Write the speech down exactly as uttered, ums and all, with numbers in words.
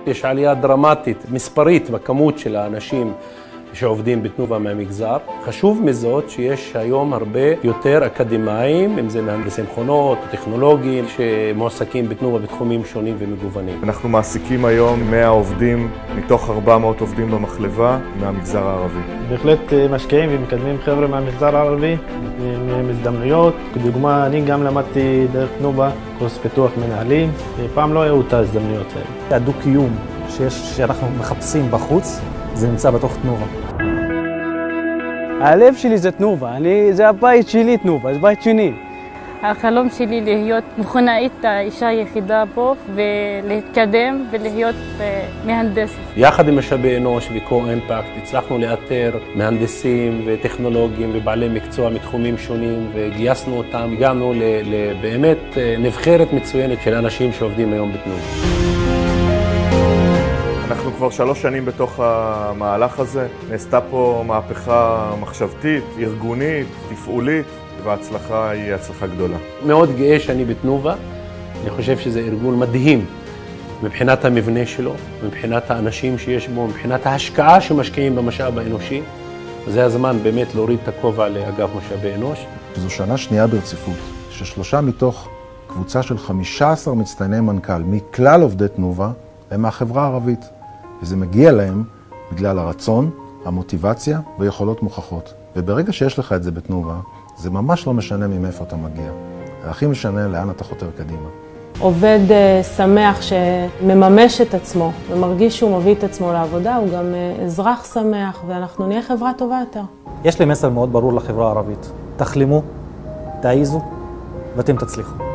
יש עלייה דרמטית, מספרית, בכמות של האנשים שעובדים בתנובה מהמגזר. חשוב מזאת שיש היום הרבה יותר אקדמיים, אם זה מהנדסי מכונות או טכנולוגים, שמועסקים בתנובה בתחומים שונים ומגוונים. אנחנו מעסיקים היום מאה עובדים מתוך ארבע מאות עובדים במחלבה מהמגזר הערבי. בהחלט משקיעים ומקדמים חבר'ה מהמגזר הערבי, עם הזדמנויות. כדוגמה, אני גם למדתי דרך תנובה, קורס פיתוח מנהלים, פעם לא היו את ההזדמנויות האלה. הדו-קיום שיש, שאנחנו מחפשים בחוץ, זה נמצא בתוך תנובה. הלב שלי זה תנובה, אני, זה הבית שלי תנובה, זה בית שני. החלום שלי להיות מכונאית האישה היחידה פה ולהתקדם ולהיות מהנדסת. יחד עם משאבי אנוש וקו-אימפקט הצלחנו לאתר מהנדסים וטכנולוגים ובעלי מקצוע מתחומים שונים וגייסנו אותם. הגענו לבאמת נבחרת מצוינת של אנשים שעובדים היום בתנובה. אנחנו כבר שלוש שנים בתוך המהלך הזה. נעשתה פה מהפכה מחשבתית, ארגונית, תפעולית, וההצלחה היא הצלחה גדולה. מאוד גאה שאני בתנובה. אני חושב שזה ארגון מדהים מבחינת המבנה שלו, מבחינת האנשים שיש בו, מבחינת ההשקעה שמשקיעים במשאב האנושי. זה הזמן באמת להוריד את הכובע לאגף משאבי אנוש. זו שנה שנייה ברציפות, ששלושה מתוך קבוצה של חמישה עשר מצטייני מנכ"ל מכלל עובדי תנובה הם מהחברה הערבית. וזה מגיע להם בגלל הרצון, המוטיבציה ויכולות מוכחות. וברגע שיש לך את זה בתנובה, זה ממש לא משנה ממאיפה אתה מגיע. הכי משנה לאן אתה חותר קדימה. עובד שמח שמממש את עצמו ומרגיש שהוא מביא את עצמו לעבודה, הוא גם אזרח שמח ואנחנו נהיה חברה טובה יותר. יש לי מסר מאוד ברור לחברה הערבית. תחלמו, תעיזו ואתם תצליחו.